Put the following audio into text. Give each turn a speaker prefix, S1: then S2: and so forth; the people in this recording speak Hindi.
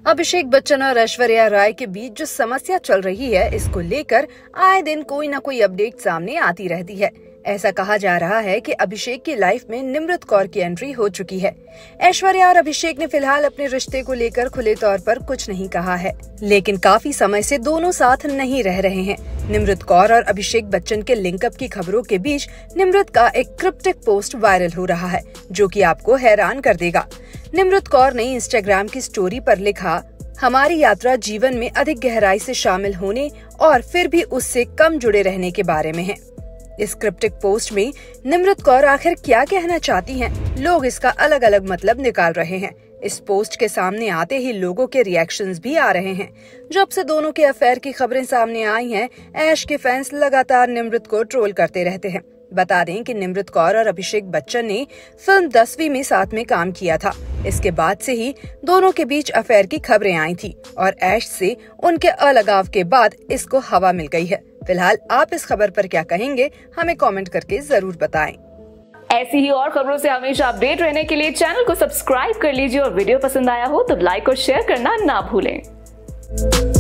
S1: अभिषेक बच्चन और ऐश्वर्या राय के बीच जो समस्या चल रही है, इसको लेकर आए दिन कोई न कोई अपडेट सामने आती रहती है। ऐसा कहा जा रहा है कि अभिषेक की लाइफ में निमृत कौर की एंट्री हो चुकी है। ऐश्वर्या और अभिषेक ने फिलहाल अपने रिश्ते को लेकर खुले तौर पर कुछ नहीं कहा है, लेकिन काफी समय से दोनों साथ नहीं रह रहे हैं। निमृत कौर और अभिषेक बच्चन के लिंकअप की खबरों के बीच निमृत का एक क्रिप्टिक पोस्ट वायरल हो रहा है, जो कि आपको हैरान कर देगा। निमृत कौर ने इंस्टाग्राम की स्टोरी पर लिखा, हमारी यात्रा जीवन में अधिक गहराई से शामिल होने और फिर भी उससे कम जुड़े रहने के बारे में है। इस क्रिप्टिक पोस्ट में निमृत कौर आखिर क्या कहना चाहती हैं? लोग इसका अलग अलग मतलब निकाल रहे हैं। इस पोस्ट के सामने आते ही लोगों के रिएक्शंस भी आ रहे हैं। जब से दोनों के अफेयर की खबरें सामने आई हैं, ऐश के फैंस लगातार निमृत को ट्रोल करते रहते हैं। बता दें कि निमृत कौर और अभिषेक बच्चन ने फिल्म 10वीं में साथ में काम किया था। इसके बाद से ही दोनों के बीच अफेयर की खबरें आई थी और ऐश से उनके अलगाव के बाद इसको हवा मिल गई है। फिलहाल आप इस खबर पर क्या कहेंगे, हमें कमेंट करके जरूर बताएं।
S2: ऐसी ही और खबरों से हमेशा अपडेट रहने के लिए चैनल को सब्सक्राइब कर लीजिए और वीडियो पसंद आया हो तो लाइक और शेयर करना ना भूलें।